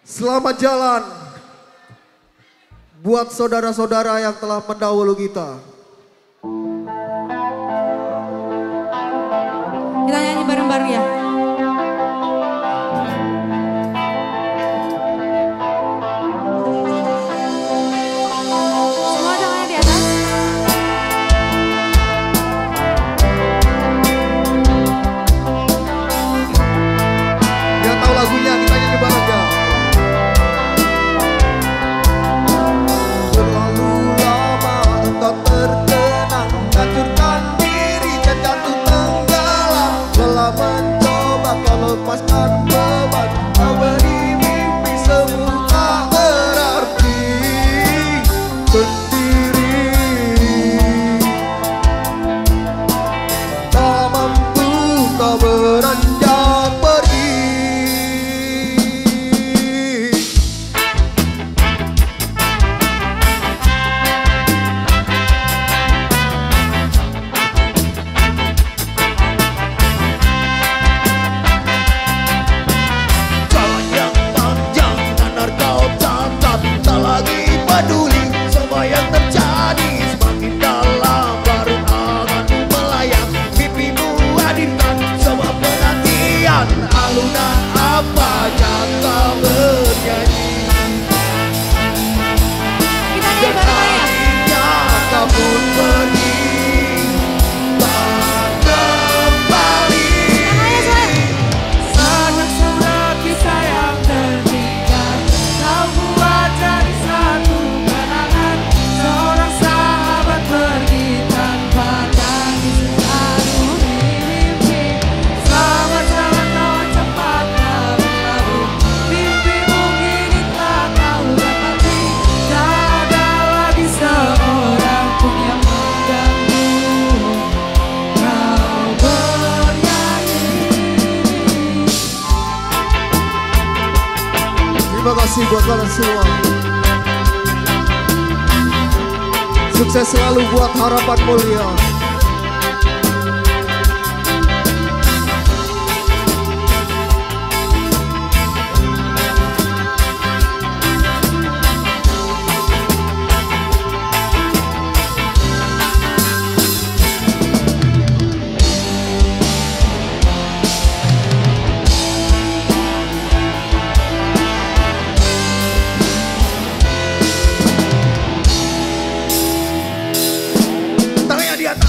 Selamat jalan buat saudara-saudara yang telah mendahulu kita. Kita nyanyi bareng-bareng ya. Semua tangannya di atas. Yang tahu lagunya kita nyanyi bareng ya. Terlalu lama engkau terkenang, hancurkan diri dan jatuh tenggelam. Lelah mencoba kau lepaskan beban, kau beri mimpi semua tak berarti sendiri. Tak mampu kau beranjak pergi. Jalan yang panjang benar kau tatap, tak lagi peduli semua yang terjadi. Semakin dalam baru anganmu melayang, mimpimu hadirkan semua perhatian. Alunan apa kata bernyanyi, Kita nyanyi dan bareng-bareng ya. akhirnya kau pun pergi tak kembali. Tangannya semuanya. Banyak surat kisah yang tertinggal, kau buat jadi satu kenangan. Seorang sahabat pergi tanpa tangis, selalu mimpi. Selamat jalan kawan, cepatlah berlalu. Mimpimu kini telah kau dapati. Tak ada lagi seorang pun yang mengganggu kau bernyanyi. Terima kasih buat kalian semua. Sukses selalu buat Harapan Mulia. Tangannya di atas.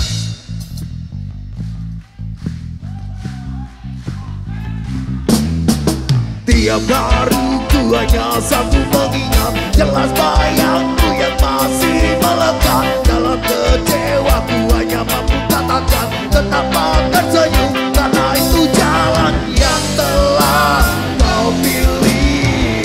Tiap hari ku hanya sanggup mengingat jelas bayangku yang masih melekat. Dalam kecewaku hanya mampu katakan tetap akan senyum, karena itu jalan yang telah kau pilih.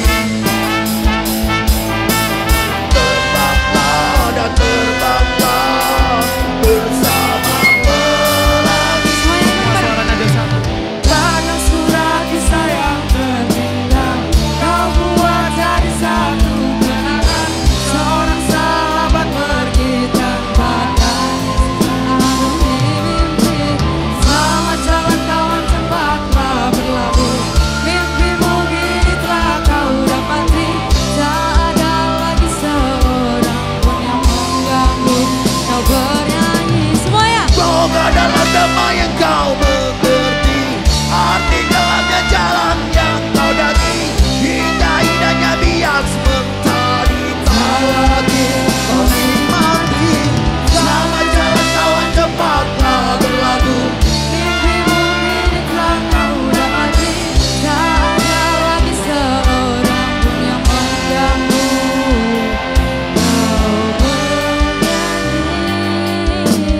Terbanglah dan terbanglah bersama pelangi. Semuanya bareng-bareng. Banyak surat kisah yang tertinggal, kau buat jadi satu kenangan. Seorang sahabat pergi tanpa tangis, selalu mimpi. Selamat jalan kawan, cepatlah berlalu. Mimpimu kini telah kau dapati. Tak ada lagi seorang pun yang mengganggu kau bernyanyi. Semuanya. Semoga dalam damai yang kau mengerti arti gelapnya jalan yang kau daki. Indah-indahnya bias mentari, tak lagi kau nikmati. Selamat jalan kawan, cepatlah berlalu. Mimpimu kini telah kau dapati. Tak ada lagi seorang pun yang mengganggu kau bernyanyi.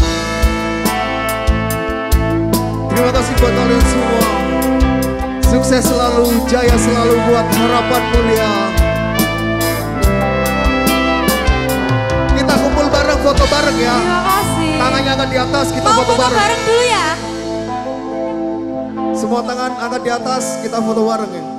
Terima kasih buat kalian semua. Sukses selalu, jaya selalu buat Harapan Mulia. Kita kumpul bareng, foto bareng ya. Terima kasih. Tangannya angkat di atas, kita Mau foto foto bareng. bareng dulu ya. Semua tangan angkat di atas, kita foto bareng ya.